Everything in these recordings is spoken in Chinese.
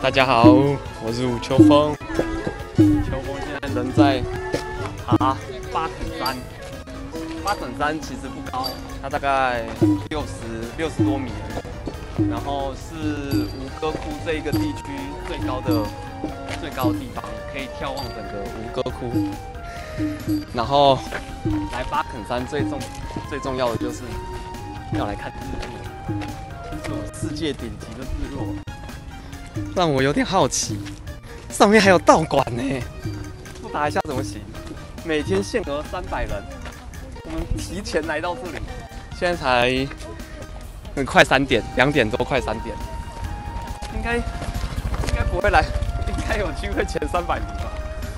大家好，我是吴秋风。秋风现在人在爬巴肯山。巴肯山其实不高，它大概60多米而已。然后是吴哥窟这一个地区最高的地方，可以眺望整个吴哥窟。然后来巴肯山最重要的就是要来看日落，这种世界顶级的日落。 让我有点好奇，上面还有道馆呢，不打一下怎么行？每天限额300人，我们提前来到这里，现在才快3点，2点多快3点，应该不会来，应该有机会前300名吧。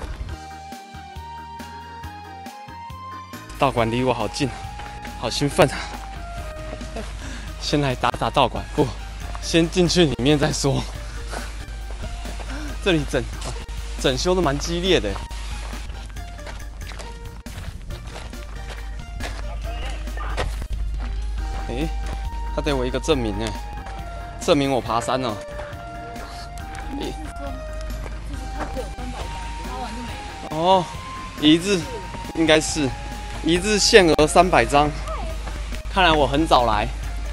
道馆离我好近，好兴奋啊！先来打道馆，不，先进去里面再说。 这里整修的蛮激烈的，他给我一个证明哎，证明我爬山了。哦，一日应该是一日限额300张，看来我很早来。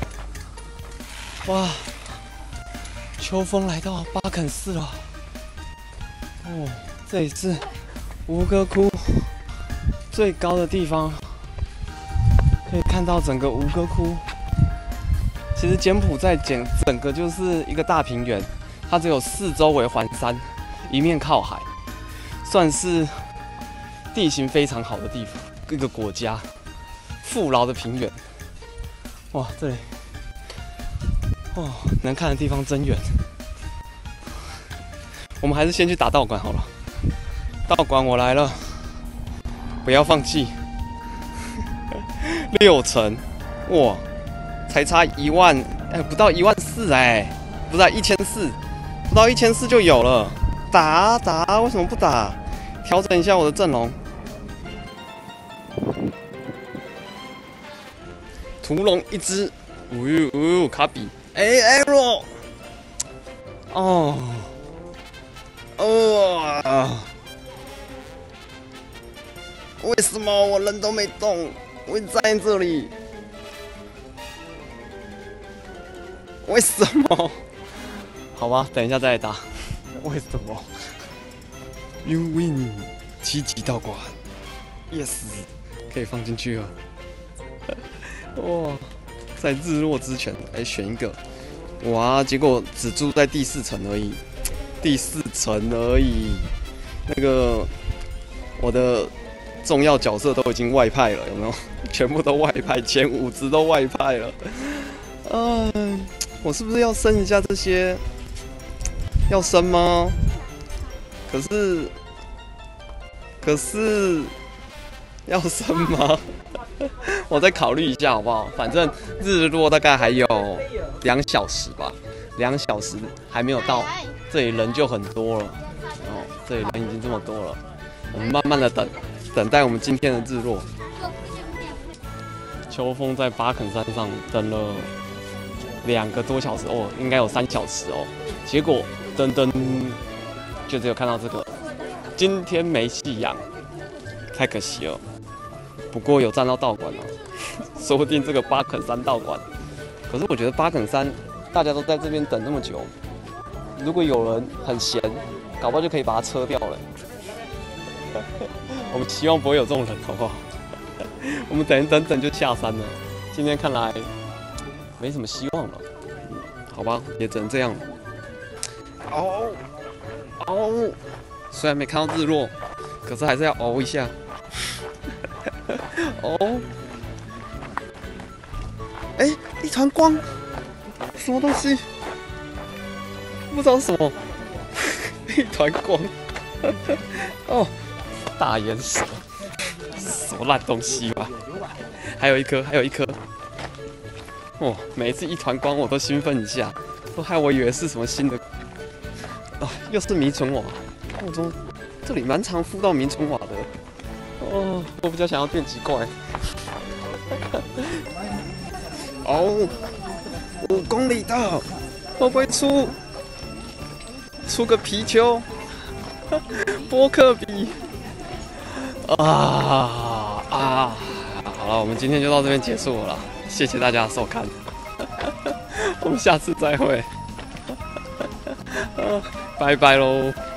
哇，秋风来到巴肯寺了。 哦，这里是吴哥窟最高的地方，可以看到整个吴哥窟。其实柬埔寨整个就是一个大平原，它只有4周围环山，一面靠海，算是地形非常好的地方，一个国家富饶的平原。哇，这里哦，能看的地方真远。 我们还是先去打道馆好了。道馆我来了，不要放弃。6层，哇，才差1万，不到14000哎，不是1400，不到1400就有了。打，为什么不打？调整一下我的阵容。屠龙1只，卡比，arrow， 哦。 为什么我人都没动，我站在这里？为什么？好吧，等一下再来打。为什么 ？You win， 7级道馆 ，yes， 可以放进去了。哇，在日落之前来选一个，哇，结果只住在第4层而已。 第4层而已，那个我的重要角色都已经外派了，有没有？全部都外派，前5只都外派了。我是不是要升一下这些？要升吗？可是要升吗？我再考虑一下好不好？反正日落大概还有2小时吧，2小时还没有到。 这里人就很多了，这里人已经这么多了，我们慢慢的等待我们今天的日落。秋风在巴肯山上等了2个多小时哦，应该有3小时哦，结果噔就只有看到这个，今天没夕阳，太可惜了。不过有站到道馆了，说不定这个巴肯山道馆。可是我觉得巴肯山大家都在这边等那么久。 如果有人很闲，搞不好就可以把它撤掉了。我们希望不会有这种人，好不好？我们等就下山了。今天看来没什么希望了，好吧，也只能这样了。熬，虽然没看到日落，可是还是要熬一下。一团光，什么东西？ 不知道是什么，一团光，哦，大岩石，什么烂东西吧？还有一颗，哦，每一次一团光我都兴奋一下，都害我以为是什么新的，哦，又是迷存瓦，我中这里蛮常敷到迷存瓦的，哦，我比较想要电击怪，5公里的，会不会出？ 出个皮丘，波克比，好了，我们今天就到这边结束了啦，谢谢大家收看，我们下次再会，拜拜喽。